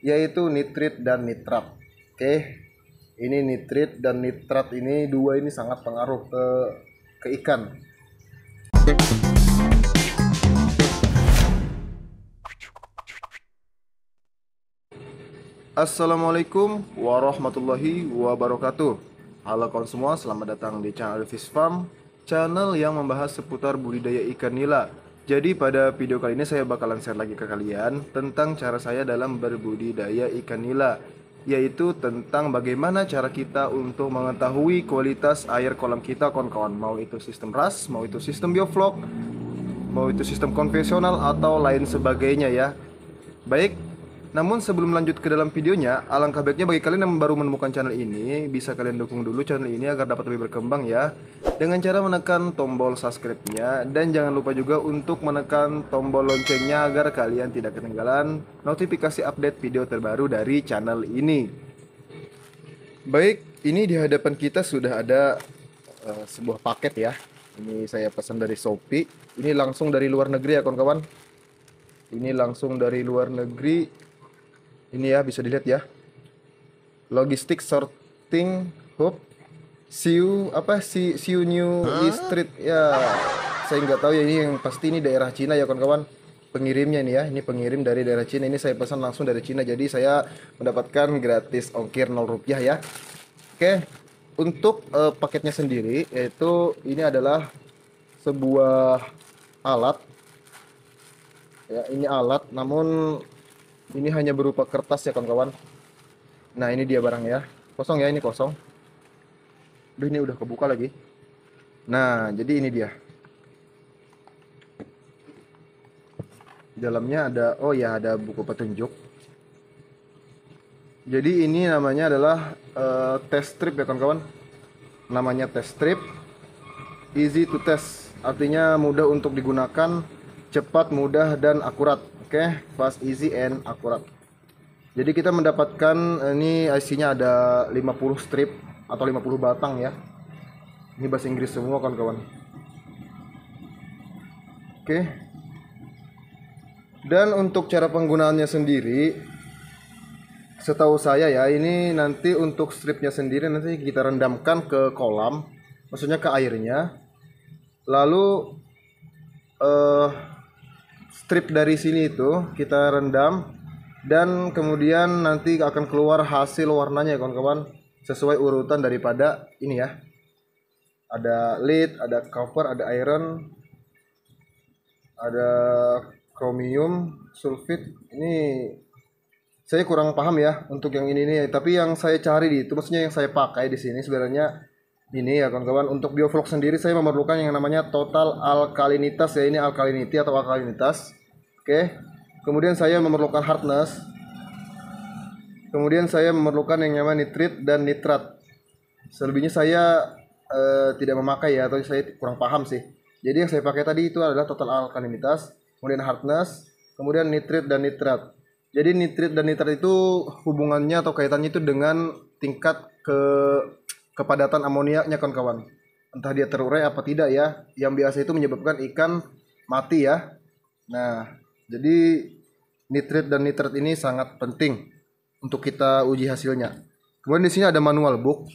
yaitu nitrit dan nitrat. Oke, ini nitrit dan nitrat ini dua ini sangat pengaruh ke ikan. Assalamualaikum warahmatullahi wabarakatuh. Halo kawan semua, selamat datang di channel Fish Farm, channel yang membahas seputar budidaya ikan nila. Jadi pada video kali ini saya bakalan share lagi ke kalian tentang cara saya dalam berbudidaya ikan nila, yaitu tentang bagaimana cara kita untuk mengetahui kualitas air kolam kita kawan-kawan. Mau itu sistem RAS, mau itu sistem bioflok, mau itu sistem konvensional atau lain sebagainya ya. Baik, namun sebelum lanjut ke dalam videonya, alangkah baiknya bagi kalian yang baru menemukan channel ini, bisa kalian dukung dulu channel ini agar dapat lebih berkembang ya, dengan cara menekan tombol subscribe-nya, dan jangan lupa juga untuk menekan tombol loncengnya agar kalian tidak ketinggalan notifikasi update video terbaru dari channel ini. Baik, ini di hadapan kita sudah ada sebuah paket ya. Ini saya pesan dari Shopee. Ini langsung dari luar negeri ya kawan-kawan. Ini langsung dari luar negeri. Ini ya, bisa dilihat ya. Logistik sorting hub Siu New Street ya. Saya nggak tahu ya, ini yang pasti ini daerah Cina ya kawan-kawan. Pengirimnya ini ya, ini pengirim dari daerah Cina. Ini saya pesan langsung dari Cina, jadi saya mendapatkan gratis ongkir 0 rupiah ya. Oke, untuk paketnya sendiri, yaitu ini adalah sebuah alat ya. Ini alat, namun ini hanya berupa kertas ya kawan-kawan. Nah, ini dia barangnya. Kosong ya, ini kosong. Duh, ini udah kebuka lagi. Nah, jadi ini dia. Di dalamnya ada, oh ya, ada buku petunjuk. Jadi ini namanya adalah test strip ya kawan-kawan. Namanya test strip. Easy to test. Artinya mudah untuk digunakan, cepat, mudah, dan akurat. Oke, fast, easy, and akurat. Jadi kita mendapatkan ini IC-nya ada 50 strip atau 50 batang ya. Ini bahasa Inggris semua kawan-kawan. Oke. Dan untuk cara penggunaannya sendiri, setahu saya ya, ini nanti untuk stripnya sendiri nanti kita rendamkan ke kolam, maksudnya ke airnya. Lalu strip dari sini itu kita rendam, dan kemudian nanti akan keluar hasil warnanya ya kawan-kawan, sesuai urutan daripada ini ya. Ada lead, ada copper, ada iron, ada chromium, sulfit. Ini saya kurang paham ya untuk yang ini nih, tapi yang saya cari di itu, maksudnya yang saya pakai di sini sebenarnya ini ya kawan-kawan. Untuk bioflok sendiri saya memerlukan yang namanya total alkalinitas ya, ini alkalinity atau alkalinitas. Oke. Kemudian saya memerlukan hardness. Kemudian saya memerlukan yang namanya nitrit dan nitrat. Selebihnya saya tidak memakai ya, atau saya kurang paham sih. Jadi yang saya pakai tadi itu adalah total alkalinitas, kemudian hardness, kemudian nitrit dan nitrat. Jadi nitrit dan nitrat itu hubungannya atau kaitannya itu dengan tingkat kepadatan amoniaknya kawan-kawan. Entah dia terurai apa tidak ya. Yang biasa itu menyebabkan ikan mati ya. Nah, jadi nitrit dan nitrat ini sangat penting untuk kita uji hasilnya. Kemudian di sini ada manual book.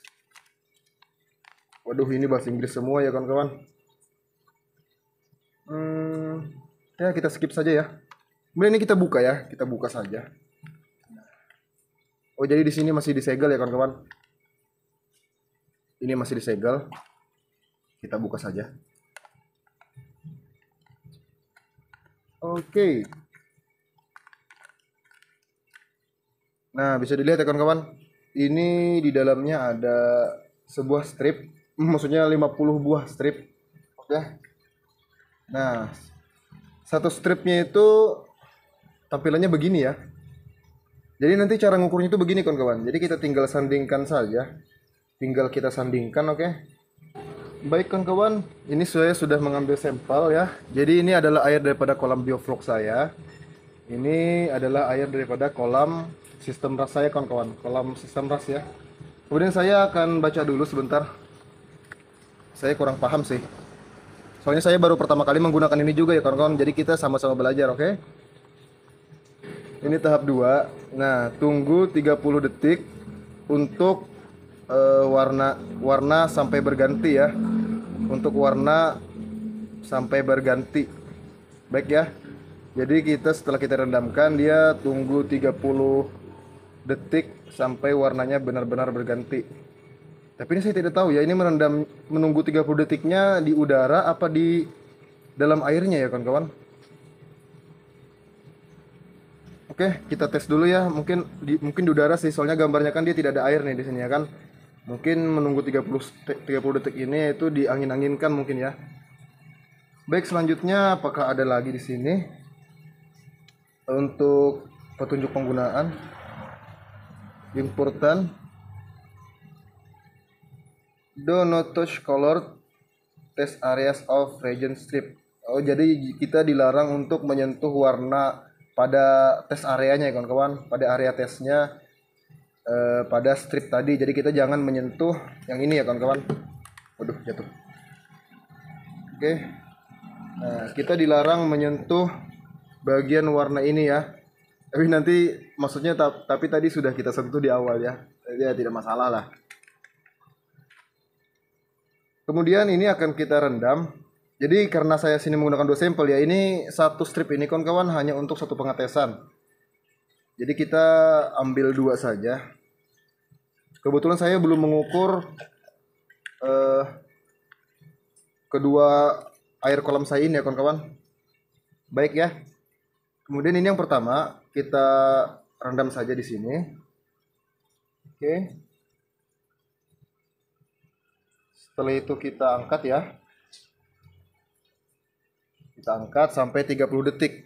Waduh, ini bahasa Inggris semua ya kawan-kawan. Ya kita skip saja ya. Kemudian ini kita buka ya, kita buka saja. Oh, jadi di sini masih disegel ya kawan-kawan. Ini masih disegel. Kita buka saja. Oke. Nah, bisa dilihat ya kawan-kawan. Ini di dalamnya ada sebuah strip, maksudnya 50 buah strip. Oke. Nah, satu stripnya itu tampilannya begini ya. Jadi nanti cara ngukurnya itu begini kawan-kawan. Jadi kita tinggal sandingkan saja. Tinggal kita sandingkan, oke. Baik kawan-kawan, ini saya sudah mengambil sampel ya. Jadi ini adalah air daripada kolam bioflok saya. Ini adalah air daripada kolam sistem RAS saya kawan-kawan. Kolam sistem RAS ya. Kemudian saya akan baca dulu sebentar. Saya kurang paham sih. Soalnya saya baru pertama kali menggunakan ini juga ya kawan-kawan. Jadi kita sama-sama belajar, oke? Ini tahap 2. Nah, tunggu 30 detik untuk warna warna sampai berganti ya. Untuk warna sampai berganti. Baik ya. Jadi setelah kita rendamkan, dia tunggu 30 detik sampai warnanya benar-benar berganti. Tapi ini saya tidak tahu ya, ini menunggu 30 detiknya di udara apa di dalam airnya ya kawan-kawan. Oke, kita tes dulu ya. Mungkin di udara sih, soalnya gambarnya kan dia tidak ada air nih di sini ya kan. Mungkin menunggu 30 detik ini itu diangin-anginkan mungkin ya. Baik, selanjutnya apakah ada lagi di sini untuk petunjuk penggunaan? Important. Do not touch colored test areas of region strip. Oh, jadi kita dilarang untuk menyentuh warna pada tes areanya ya kawan-kawan, pada area tesnya pada strip tadi. Jadi kita jangan menyentuh yang ini ya kawan-kawan. Waduh, jatuh. Oke. Nah, kita dilarang menyentuh bagian warna ini ya. Tapi nanti maksudnya tapi tadi sudah kita sentuh di awal ya. Jadi ya tidak masalah lah. Kemudian ini akan kita rendam. Jadi karena saya sini menggunakan 2 sampel ya, ini satu strip ini kawan-kawan hanya untuk satu pengetesan. Jadi kita ambil 2 saja. Kebetulan saya belum mengukur kedua air kolam saya ini ya kawan-kawan. Baik ya. Kemudian ini yang pertama kita rendam saja di sini. Oke. Setelah itu kita angkat ya. Kita angkat sampai 30 detik.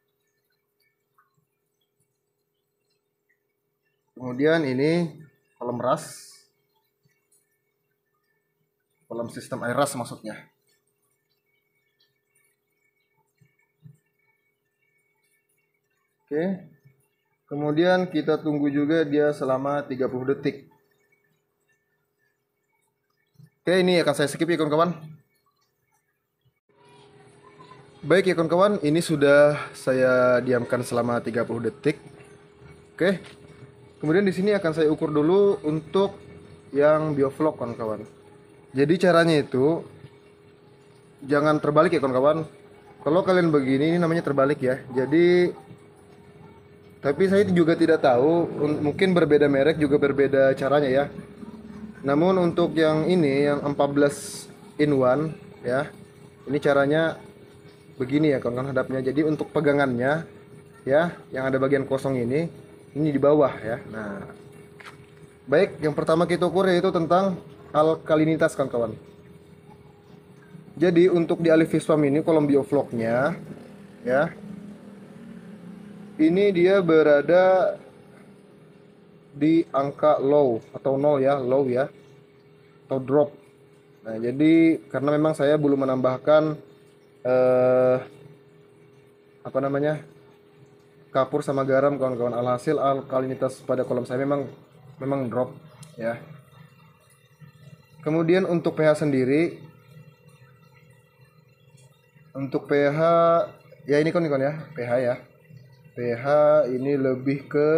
Kemudian ini kolam ras. Kolam sistem air ras maksudnya. Oke. Kemudian kita tunggu juga dia selama 30 detik. Oke, ini akan saya skip ya kawan-kawan. Baik ya kawan-kawan, ini sudah saya diamkan selama 30 detik. Oke. Kemudian di sini akan saya ukur dulu untuk yang bioflok kawan-kawan. Jadi caranya itu jangan terbalik ya kawan-kawan. Kalau kalian begini ini namanya terbalik ya. Jadi tapi saya juga tidak tahu, mungkin berbeda merek juga berbeda caranya ya. Namun untuk yang ini yang 14 in 1 ya. Ini caranya begini ya kawan-kawan hadapnya. Jadi untuk pegangannya ya, yang ada bagian kosong ini di bawah ya. Nah, baik, yang pertama kita ukur yaitu tentang alkalinitas kawan-kawan. Jadi untuk di Alif Fish Farm ini kolom biofloknya ya, ini dia berada di angka low atau 0 ya, low ya, atau drop. Nah, jadi karena memang saya belum menambahkan apa namanya, kapur sama garam kawan-kawan, alhasil alkalinitas pada kolam saya memang drop ya. Kemudian untuk pH sendiri, untuk pH ya ini kan ya, pH ya. pH ini lebih ke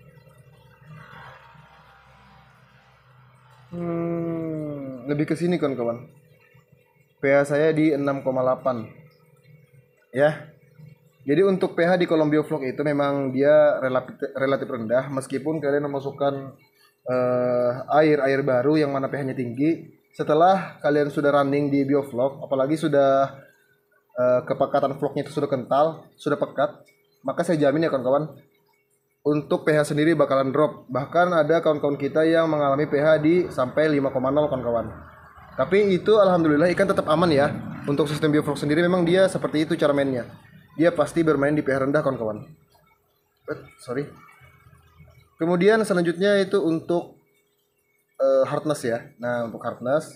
sini kawan-kawan. pH saya di 6,8 ya. Jadi untuk pH di kolom bioflok itu memang dia relatif rendah, meskipun kalian memasukkan air baru yang mana pH-nya tinggi. Setelah kalian sudah running di bioflok, apalagi sudah kepekatan vlognya itu sudah kental, sudah pekat, maka saya jamin ya kawan-kawan, untuk pH sendiri bakalan drop. Bahkan ada kawan-kawan kita yang mengalami pH di sampai 5,0 kawan-kawan. Tapi itu alhamdulillah ikan tetap aman ya. Untuk sistem bioflok sendiri memang dia seperti itu cara mainnya. Dia pasti bermain di pH rendah kawan-kawan. Sorry. Kemudian selanjutnya itu untuk hardness ya. Nah, untuk hardness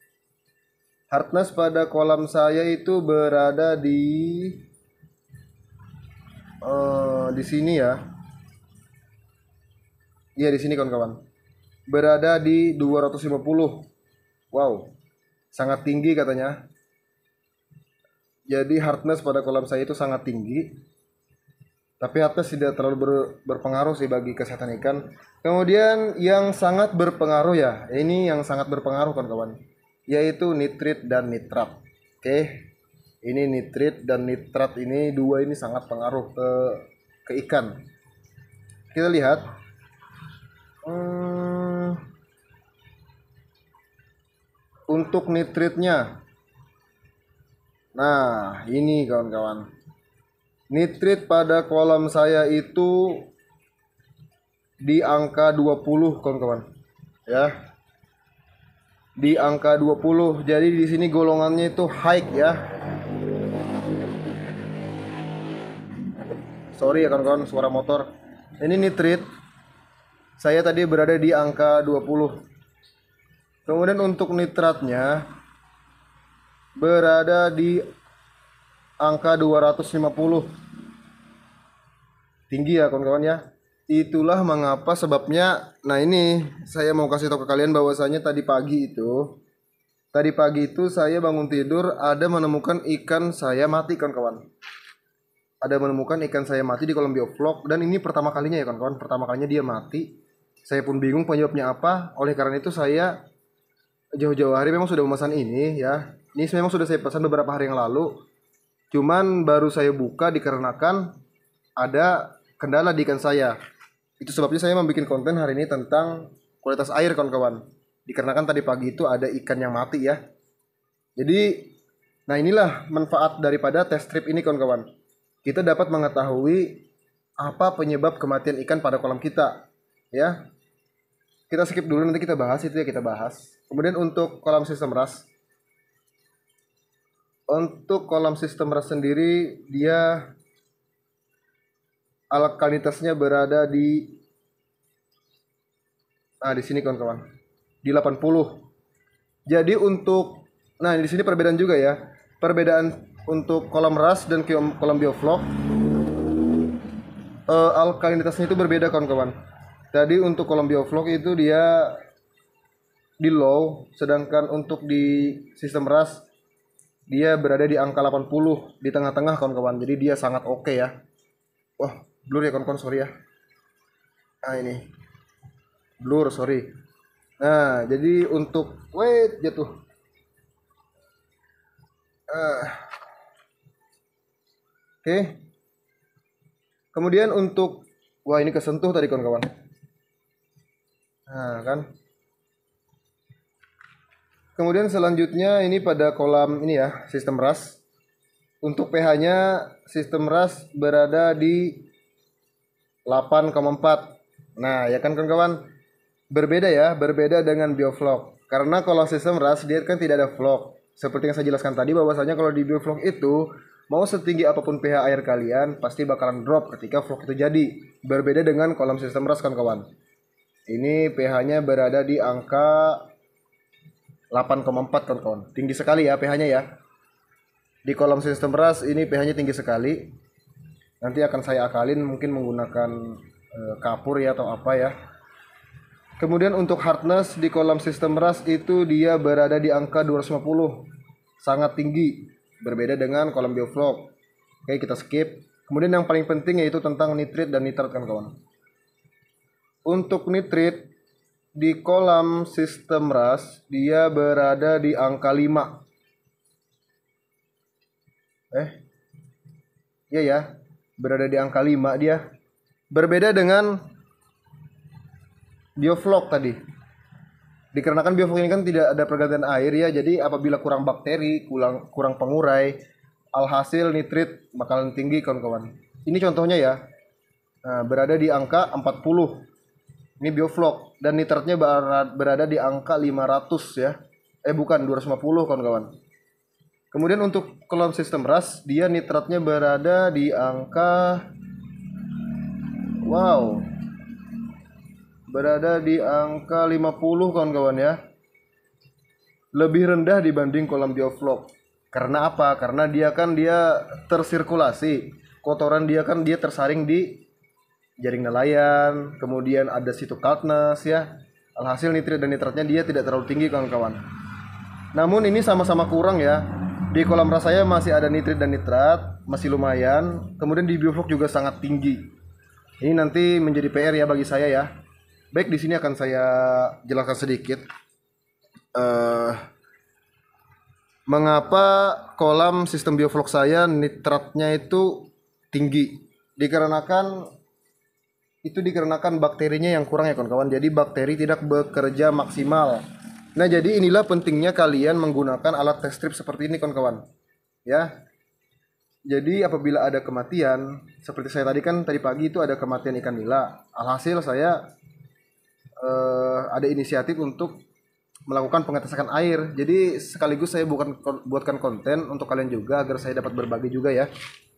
pada kolam saya itu berada di sini ya. Iya, di sini kawan-kawan. Berada di 250. Wow. Sangat tinggi katanya. Jadi hardness pada kolam saya itu sangat tinggi. Tapi hardness tidak terlalu berpengaruh sih bagi kesehatan ikan. Kemudian yang sangat berpengaruh ya, ini yang sangat berpengaruh kawan-kawan, yaitu nitrit dan nitrat. Oke, ini nitrit dan nitrat ini dua ini sangat pengaruh ke ikan. Kita lihat. Untuk nitritnya. Nah, ini kawan-kawan. Nitrit pada kolam saya itu di angka 20, kawan-kawan. Ya. Di angka 20. Jadi di sini golongannya itu high ya. Sorry ya kawan-kawan, suara motor. Ini nitrit. Saya tadi berada di angka 20. Kemudian untuk nitratnya berada di angka 250. Tinggi ya kawan-kawan ya. Itulah mengapa sebabnya. Nah, ini saya mau kasih tahu ke kalian bahwasanya tadi pagi itu saya bangun tidur ada menemukan ikan saya mati kawan-kawan. Ada menemukan ikan saya mati di kolam bioflok, dan ini pertama kalinya ya kawan-kawan. Pertama kalinya dia mati. Saya pun bingung penyebabnya apa. Oleh karena itu saya jauh-jauh hari memang sudah memesan ini ya. Ini memang sudah saya pesan beberapa hari yang lalu. Cuman baru saya buka dikarenakan ada kendala di ikan saya. Itu sebabnya saya membuat konten hari ini tentang kualitas air kawan-kawan. Dikarenakan tadi pagi itu ada ikan yang mati ya. Jadi, nah inilah manfaat daripada test strip ini kawan-kawan. Kita dapat mengetahui apa penyebab kematian ikan pada kolam kita ya. Kita skip dulu, nanti kita bahas itu ya, kita bahas. Kemudian untuk kolam sistem RAS. Untuk kolam sistem RAS sendiri dia alkalinitasnya berada di di sini kawan-kawan. Di 80. Jadi untuk di sini perbedaan juga ya. Perbedaan untuk kolam RAS dan kolam bioflok. Alkalinitasnya itu berbeda kawan-kawan. Tadi untuk kolam bioflok itu dia di low, sedangkan untuk di sistem RAS dia berada di angka 80, di tengah-tengah kawan-kawan. Jadi dia sangat oke ya. Wah, blur ya kawan-kawan, sorry ya. Ini blur, sorry. Nah, jadi untuk jatuh. Oke. Kemudian untuk ini kesentuh tadi kawan-kawan. Nah, kan. Kemudian selanjutnya ini pada kolam ini ya, sistem RAS. Untuk pH-nya sistem RAS berada di 8,4. Nah, ya kan kawan-kawan? Berbeda ya, berbeda dengan bioflok. Karena kalau sistem RAS dia kan tidak ada flok. Seperti yang saya jelaskan tadi bahwasanya kalau di bioflok itu mau setinggi apapun pH air kalian pasti bakalan drop ketika flok itu jadi. Berbeda dengan kolam sistem RAS kawan-kawan. Ini pH-nya berada di angka 8,4 kawan-kawan. Tinggi sekali ya pH-nya ya. Di kolam sistem RAS ini pH-nya tinggi sekali. Nanti akan saya akalin mungkin menggunakan kapur ya atau apa ya. Kemudian untuk hardness di kolam sistem RAS itu dia berada di angka 250. Sangat tinggi. Berbeda dengan kolam bioflok. Oke, kita skip. Kemudian yang paling penting yaitu tentang nitrit dan nitrat kawan-kawan. Untuk nitrit di kolam sistem RAS dia berada di angka 5. Iya ya, berada di angka 5 dia. Berbeda dengan bioflok tadi. Dikarenakan bioflok ini kan tidak ada pergantian air ya, jadi apabila kurang bakteri, kurang pengurai, alhasil nitrit bakalan tinggi kawan-kawan. Ini contohnya ya. Nah, berada di angka 40. Ini bioflok dan nitratnya berada di angka 500 ya. Bukan 250 kawan-kawan. Kemudian untuk kolam sistem RAS dia nitratnya berada di angka berada di angka 50 kawan-kawan ya. Lebih rendah dibanding kolam bioflok. Karena apa? Karena dia tersirkulasi. Kotoran dia tersaring di jaring nelayan, kemudian ada cytocultness ya. Alhasil nitrit dan nitratnya dia tidak terlalu tinggi kawan-kawan. Namun ini sama-sama kurang ya. Di kolam ras saya masih ada nitrit dan nitrat, masih lumayan. Kemudian di bioflok juga sangat tinggi. Ini nanti menjadi PR ya bagi saya ya. Baik, di sini akan saya jelaskan sedikit mengapa kolam sistem bioflok saya nitratnya itu tinggi. Dikarenakan bakterinya yang kurang ya kawan-kawan. Jadi bakteri tidak bekerja maksimal. Nah, jadi inilah pentingnya kalian menggunakan alat test strip seperti ini kawan-kawan. Ya. Jadi apabila ada kematian, seperti saya tadi pagi itu ada kematian ikan nila. Alhasil saya ada inisiatif untuk melakukan pengetesan air. Jadi sekaligus saya buatkan konten untuk kalian juga agar saya dapat berbagi juga ya.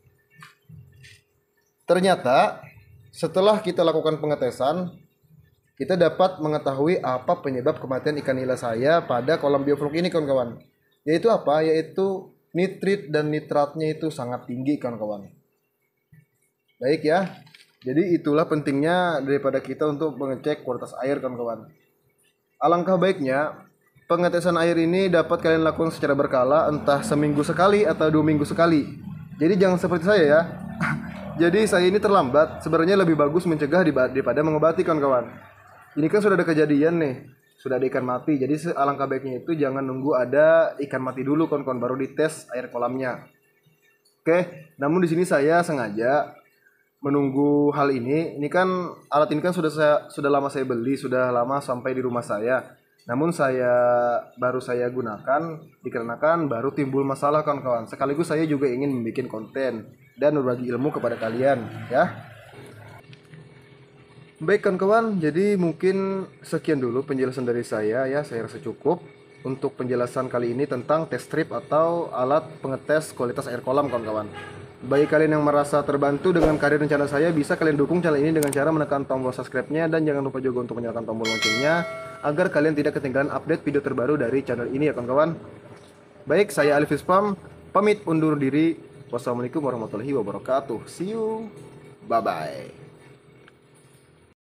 Ternyata setelah kita lakukan pengetesan, kita dapat mengetahui apa penyebab kematian ikan nila saya pada kolam bioflok ini kawan-kawan. Yaitu apa? Yaitu nitrit dan nitratnya itu sangat tinggi kawan-kawan. Baik ya. Jadi itulah pentingnya daripada kita untuk mengecek kualitas air kawan-kawan. Alangkah baiknya pengetesan air ini dapat kalian lakukan secara berkala, entah seminggu sekali atau 2 minggu sekali. Jadi jangan seperti saya ya. Jadi saya ini terlambat, sebenarnya lebih bagus mencegah daripada mengobati kawan-kawan. Ini kan sudah ada kejadian nih, sudah ada ikan mati. Jadi alangkah baiknya itu jangan nunggu ada ikan mati dulu kawan-kawan baru dites air kolamnya. Oke, namun di sini saya sengaja menunggu hal ini. Ini kan alat ini kan sudah lama saya beli, sudah lama sampai di rumah saya. Namun baru saya gunakan dikarenakan baru timbul masalah kawan-kawan. Sekaligus saya juga ingin membuat konten dan berbagi ilmu kepada kalian ya. Baik kawan-kawan, jadi mungkin sekian dulu penjelasan dari saya ya. Saya rasa cukup untuk penjelasan kali ini tentang test strip atau alat pengetes kualitas air kolam kawan-kawan. Bagi kalian yang merasa terbantu dengan karya dan channel saya, bisa kalian dukung channel ini dengan cara menekan tombol subscribe-nya dan jangan lupa juga untuk menyalakan tombol loncengnya agar kalian tidak ketinggalan update video terbaru dari channel ini ya kawan-kawan. Baik, saya Alifis Farm pamit undur diri. Wassalamualaikum warahmatullahi wabarakatuh. See you. Bye bye.